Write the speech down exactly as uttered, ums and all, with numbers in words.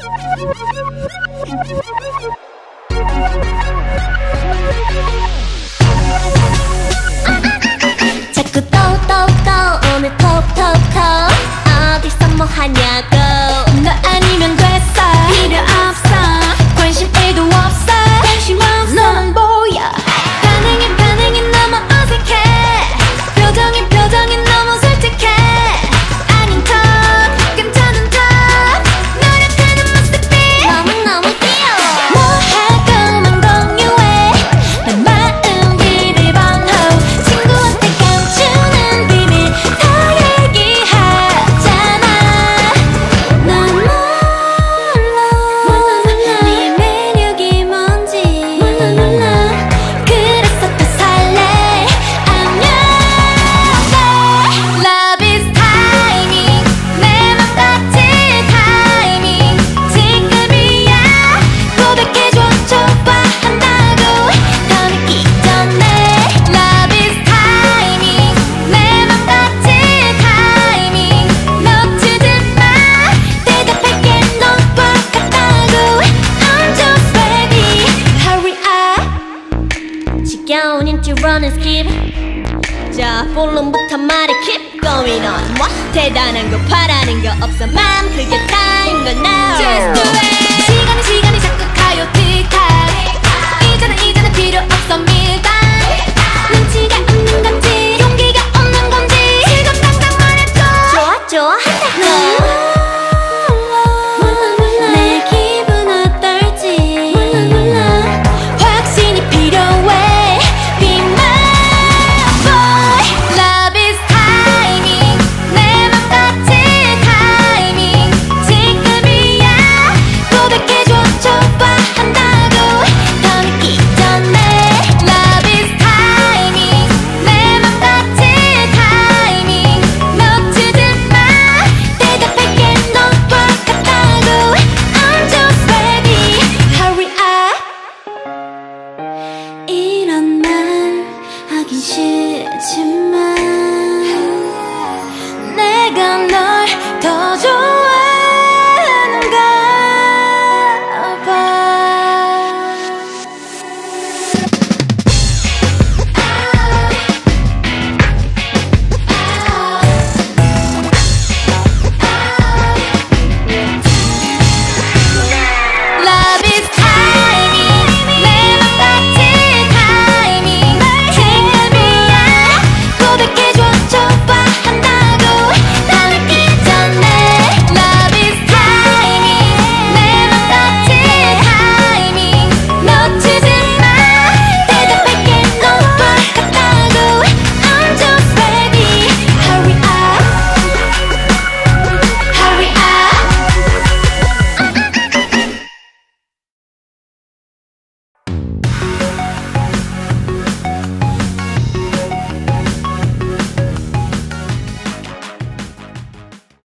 자꾸 또또또 오늘 톡톡톡 어디서 뭐 하냐고. 너 아니면 됐어. 필요 없어. 관심 일도 없어. 관심 없어. 너만 보여. 반응이 반응이 너무 어색해. 표정이 표정이 너무 솔직해. 아닌 척 괜찮은 척 노력하는 모습이 너무너무 귀여워. 뭐 하고만 공유해. 내 마음 비밀번호 친구한테 감추는 비밀 다 얘기하잖아. 난 몰라 네 매력이 뭔지 몰라. 그래서 또 설레. I'm your babe. Love is timing. 내 맘 같은 타이밍 지금이야. 고백해줘 좋아한다고 더 늦기 전에. Love is timing. 내 맘 같은 타이밍 놓치지 마. 대답할게 너와 같다고. I'm just ready. Hurry up. 지겨운 인트로는 skip. 자 본론부터 말해 keep going on. 뭐 대단한 거 바라는 거 없어. 맘 크게 타인 건 now. Just